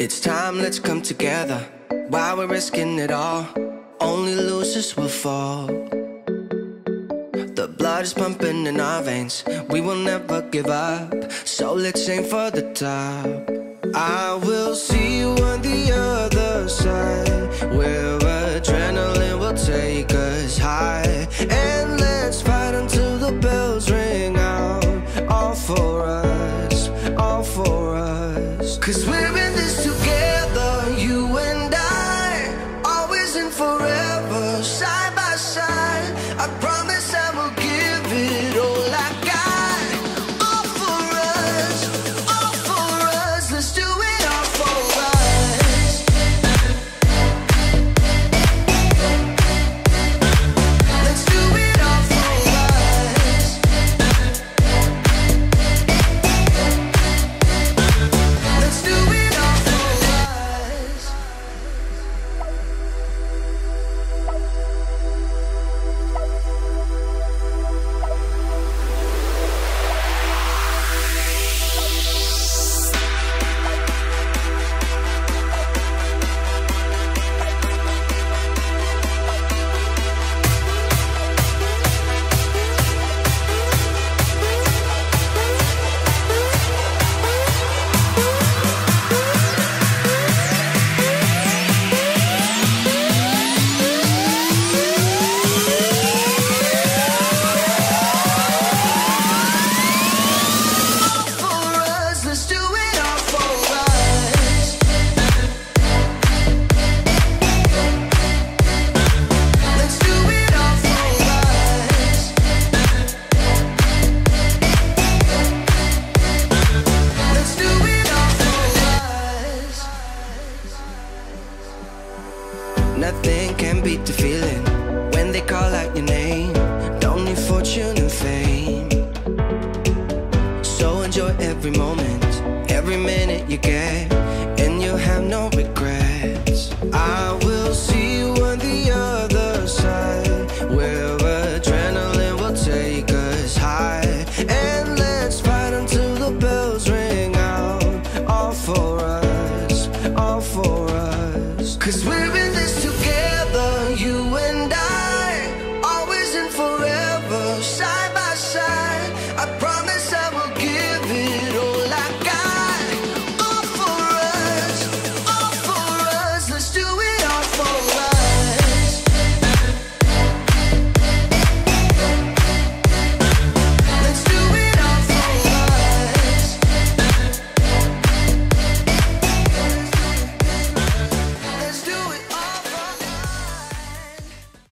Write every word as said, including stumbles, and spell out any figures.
It's time, let's come together. While we're risking it all, only losers will fall. The blood is pumping in our veins, we will never give up. So let's aim for the top. I will see you on the other side, where adrenaline will take us high. And let's fight until the bells ring out. All for us, all for us. Cause we're in this together, you and I, always and forever, side by side. I promise I will give it all I got. All for us, all for us. Let's do it all for us. Let's do it all for us. Let's do it all for us. Nothing can beat the feeling when they call out your name. Don't need fortune and fame, so enjoy every moment, every minute you get.